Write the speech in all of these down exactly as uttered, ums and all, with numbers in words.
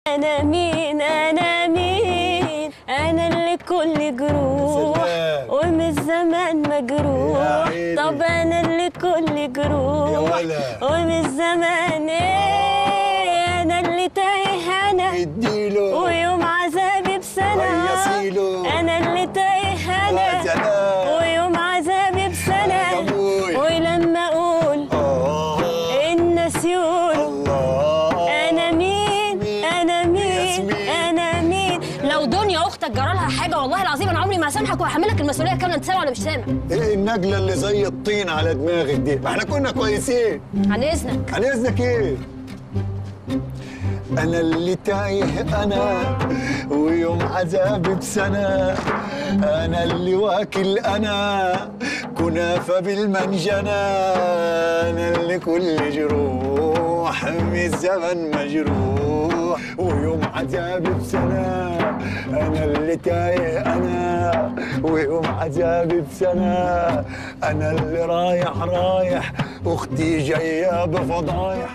أنا مين أنا مين أنا اللي كل جروح ومن الزمان مجروح. طب أنا اللي كل جروح ومن الزمان إيه أنا اللي تايه أنا ويوم عذابي بسنة. أنا اللي تايه أنا ويوم عذابي بسنة. ولما أقول الناس يقول أنا مين أنا مين أنا مين. لو دنيا أختك جرالها حاجة والله العظيم أنا عمري ما هسامحك وهحملك المسؤولية كاملة. أنت سامع ولا مش سامع؟ إيه النجلة اللي زي الطين على دماغك دي؟ ما إحنا كنا كويسين. عن إذنك. عن إذنك إيه؟ أنا اللي تايه أنا ويوم عذابي بسنة. أنا اللي واكل أنا كنافة بالمنجنة. أنا اللي كل جروح من الزمن مجروح ويوم عذابي بسنة. أنا اللي تايه أنا ويوم عذابي بسنة. أنا اللي رايح رايح أختي جاية بفضايح.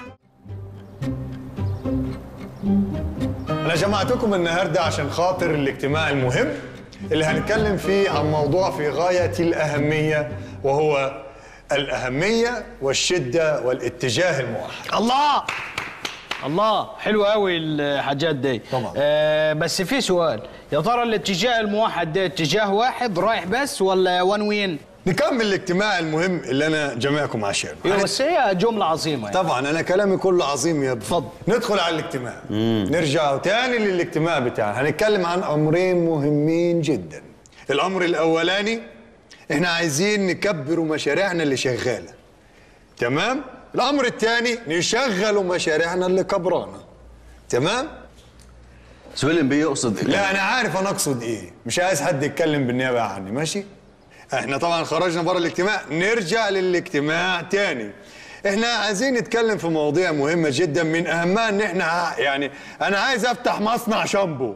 أنا جمعتكم النهاردة عشان خاطر الاجتماع المهم اللي هنتكلم فيه عن موضوع في غاية الأهمية، وهو الأهمية والشدة والاتجاه الموحد. الله الله حلو قوي الحاجات دي طبعا. آه بس في سؤال، يا ترى الاتجاه الموحد ده اتجاه واحد رايح بس ولا وان وين؟ نكمل الاجتماع المهم اللي أنا جمعكم عشانه. ايوه بس هي جملة عظيمة يعني. طبعا أنا كلامي كله عظيم يا اتفضل. ندخل على الاجتماع. مم. نرجع تاني للاجتماع بتاعنا. هنتكلم عن أمرين مهمين جدا. الأمر الأولاني إحنا عايزين نكبروا مشاريعنا اللي شغالة. تمام؟ الأمر الثاني نشغلوا مشاريعنا اللي كبرانة. تمام؟ سويلم بيه يقصد إيه؟ لا أنا عارف أنا أقصد إيه، مش عايز حد يتكلم بالنيابة عني، ماشي؟ احنا طبعا خرجنا بره الاجتماع، نرجع للاجتماع تاني. احنا عايزين نتكلم في مواضيع مهمة جدا، من اهمها ان احنا يعني انا عايز افتح مصنع شامبو.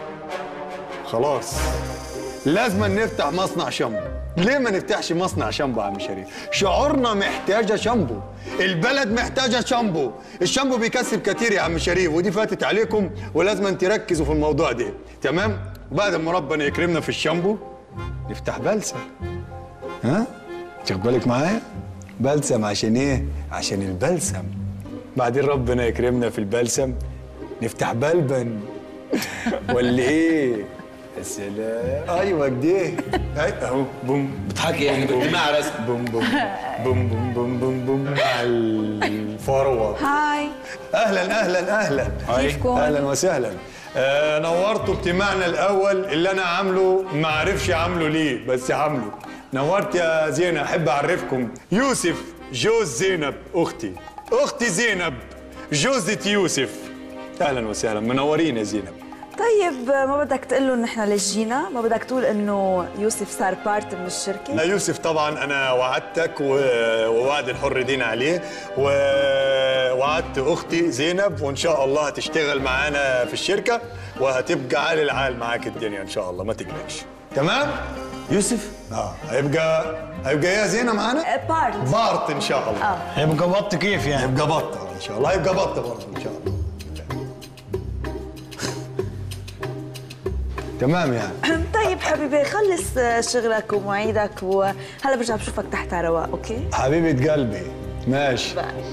خلاص لازم نفتح مصنع شامبو. ليه ما نفتحش مصنع شامبو يا عم شريف؟ شعورنا محتاجة شامبو، البلد محتاجة شامبو، الشامبو بيكسب كتير يا عم شريف، ودي فاتت عليكم ولازم تركزوا في الموضوع ده، تمام؟ وبعد ما ربنا يكرمنا في الشامبو نفتح بلسم. ها؟ تاخد بالك معايا؟ بلسم عشان ايه؟ عشان البلسم. بعدين ربنا يكرمنا في البلسم نفتح بلبن. ولا ايه؟ يا سلام. ايوه كده. اهو بوم. بتحكي يعني باجتماع رسمي. بوم بوم بوم بوم بوم بوم بوم مع الفروه. هاي. اهلا اهلا اهلا. كيفكم؟ اهلا وسهلا. آه نورتوا اجتماعنا الاول اللي انا عامله ما عرفش عامله ليه بس عامله. نورت يا زينب. احب اعرفكم يوسف جوز زينب اختي. اختي زينب جوزة يوسف. اهلا وسهلا منورين يا زينب. طيب ما بدك تقول له ان احنا ليش جينا؟ ما بدك تقول انه يوسف صار بارت من الشركه؟ لا يوسف طبعا انا وعدتك ووعد الحر دين عليه، ووعدت اختي زينب وان شاء الله هتشتغل معانا في الشركه وهتبقى عال العال معاك الدنيا ان شاء الله، ما تقلقش. تمام؟ يوسف؟ اه هيبقى هيبقى يا زينه معانا؟ بارت. بارت ان شاء الله. اه هيبقى بط كيف يعني؟ هيبقى بط ان شاء الله. هيبقى بط برضه ان شاء الله. تمام يعني. طيب حبيبي خلص شغلك ومواعيدك وهلا برجع بشوفك تحت على رواق. اوكي حبيبه قلبي. ماشي.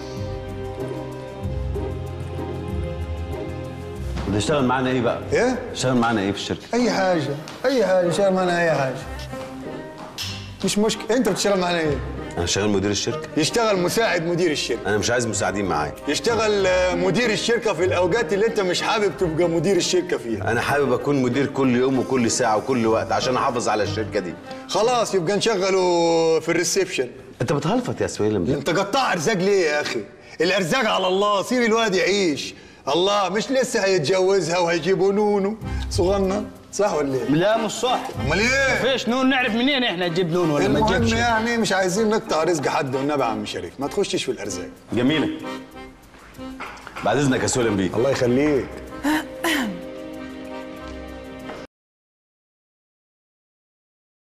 بده يشتغل معنا ايه بقى؟ ايه؟ يشتغل معنا ايه في الشركه؟ اي حاجه اي حاجه. يشتغل معنا اي حاجه مش مشكله. انت بتشتغل معنا ايه؟ انا شغال مدير الشركه. يشتغل مساعد مدير الشركه. انا مش عايز مساعدين معايا. يشتغل مدير الشركه في الاوقات اللي انت مش حابب تبقى مدير الشركه فيها. انا حابب اكون مدير كل يوم وكل ساعه وكل وقت عشان احافظ على الشركه دي. خلاص يبقى نشغله في الريسبشن. انت بتهلفط يا سويلم. انت قطاع ارزاق ليه يا اخي؟ الارزاق على الله، سيب الواد يعيش. الله مش لسه هيتجوزها وهيجيبوا نونو صغنن، صح ولا ايه؟ لا مش صح. امال ايه؟ فيش نون؟ نعرف منين احنا نجيب نون ولا ما نجيبش؟ المهم يعني مش عايزين نقطع رزق حد والنبي يا عم شريف، ما تخشش في الارزاق. جميله. بعد اذنك يا سويلم بيه. الله يخليك.